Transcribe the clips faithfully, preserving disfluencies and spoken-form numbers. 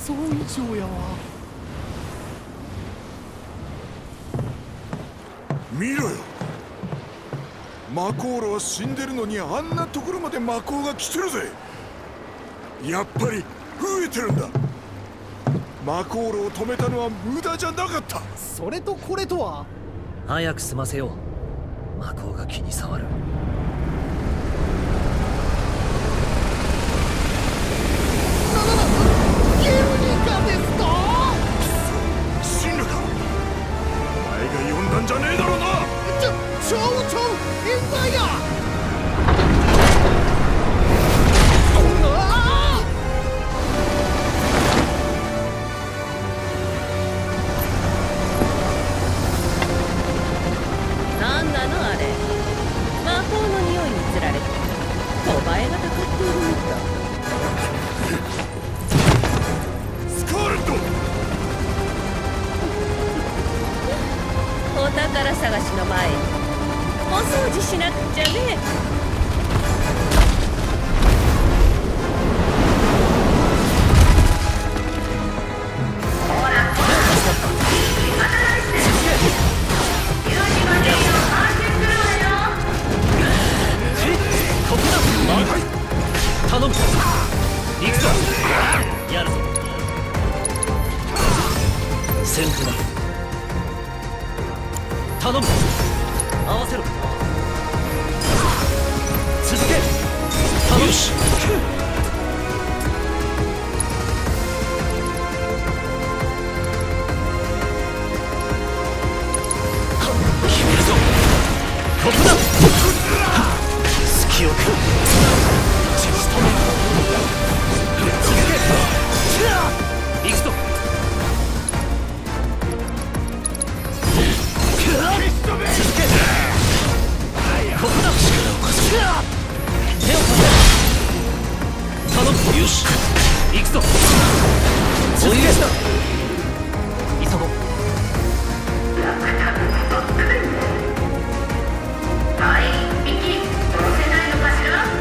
想以上やわ。 見ろよ、魔コーラは死んでるのにあんなところまで魔コーが来てるぜ。やっぱり増えてるんだ。魔コールを止めたのは無駄じゃなかった。 それとこれとは。 早く済ませよう。魔コーが気に障る。 ゲルニカですか？ 死ぬか。お前が呼んだんじゃねえだろうな。 ちょ、ちょうちょう、冤罪や。 なんなのあれ。魔法の匂いにつられてお前がたかっているみたい。 スカーレット、 お宝探しの前にお掃除しなくちゃね。 頼む。行くぞ。やるぞ。先手だ。頼む。合わせろ。続け。頼む。よし。決めるぞ。ここだ。隙を食う。行くぞ。続け。ここだ。力を貸せ。手を貸せ。頼む。よし。行くぞ。続け。急ごう。 あい一匹殺せないのかしら。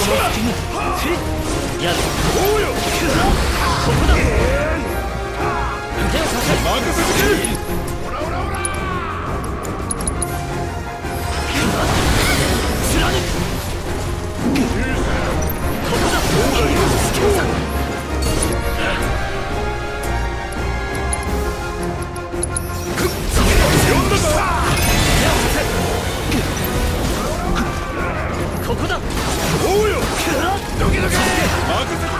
隙にへやるおうよここだ手をさせ任せてくれオラオラオラ貫くここだスキルさん呼んだぞ手をさせここだおうよどけどけ任せて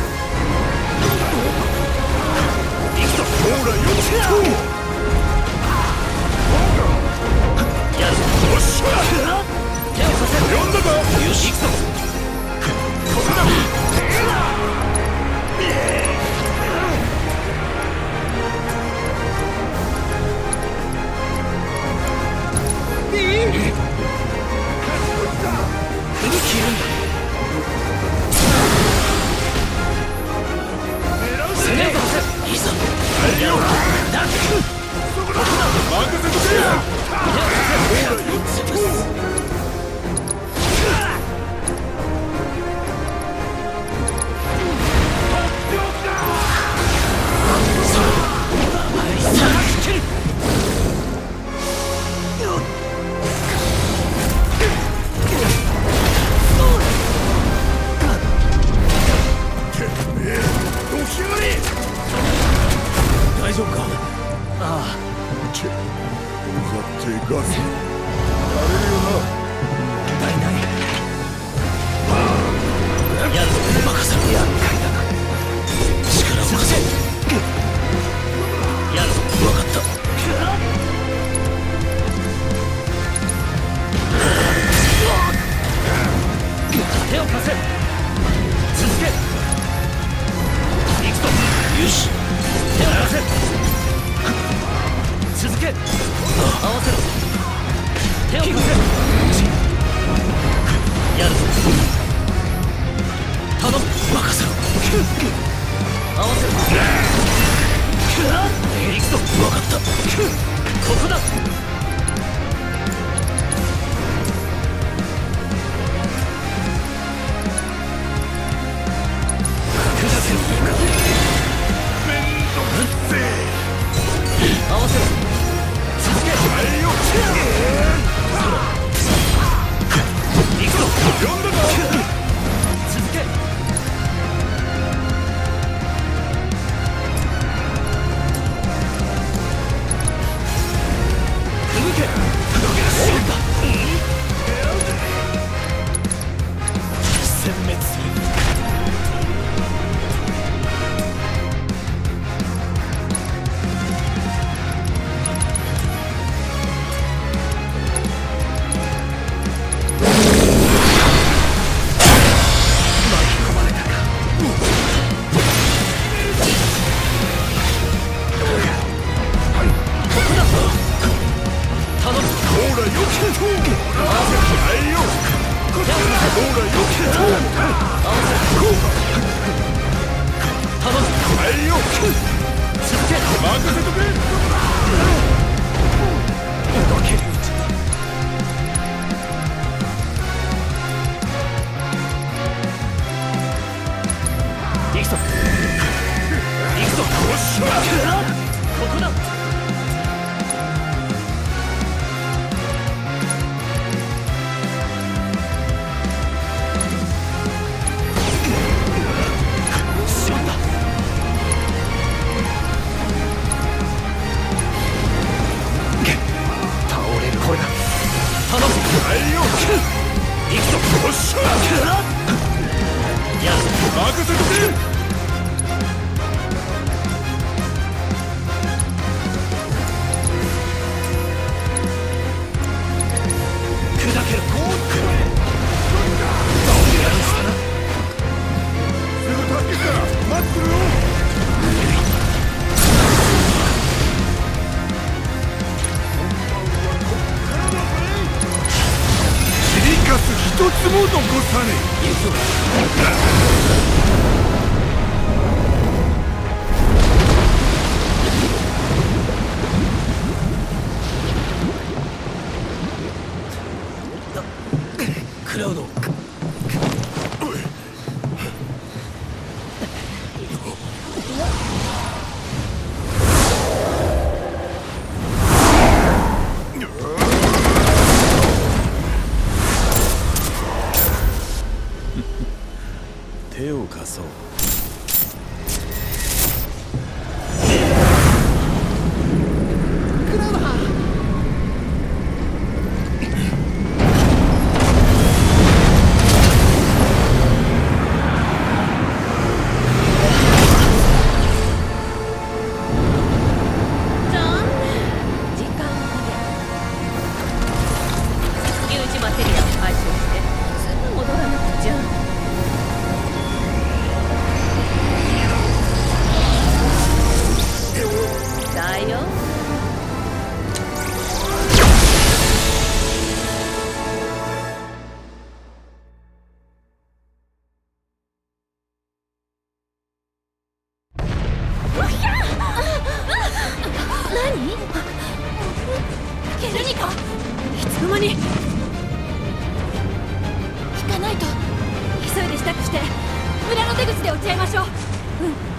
行くぞほらよっやるぞよっしゃ手をさせ呼んだぞよし行くぞここだいい踏み切るんだ攻めるぞいいぞやろうだここだ任せとけよ手をさせ大丈夫かああチェガテガスやれるよな問題ないやるぞ任せろ厄介だな力を貸せやるぞ分かった手を貸せ続け行くぞよし手を貸せ続け合わせろ手を貸せやるぞ頼む任せろ合わせろ行くぞ分かったここだ合わせろ続け行くぞ呼んだぞ続けふむけ死んだ殲滅する一つも残さねクラウドないと。急いで支度して裏の出口で落ち合いましょう。うん。